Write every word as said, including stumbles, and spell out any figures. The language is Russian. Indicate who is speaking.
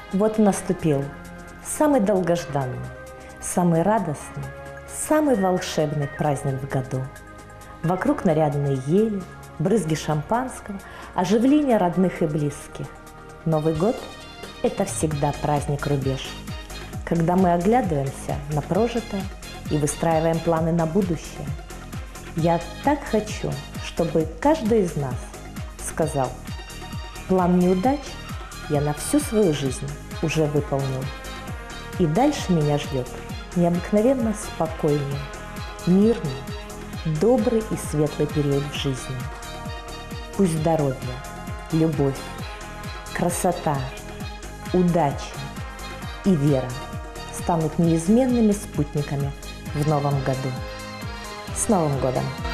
Speaker 1: Вот наступил самый долгожданный, самый радостный, самый волшебный праздник в году. Вокруг нарядные ели, брызги шампанского, оживление родных и близких. Новый год – это всегда праздник-рубеж, когда мы оглядываемся на прожитое и выстраиваем планы на будущее. Я так хочу, чтобы каждый из нас сказал: план неудач я на всю свою жизнь уже выполнил. И дальше меня ждет необыкновенно спокойный, мирный, добрый и светлый период в жизни. Пусть здоровье, любовь, красота, удача и вера станут неизменными спутниками в новом году. С Новым годом!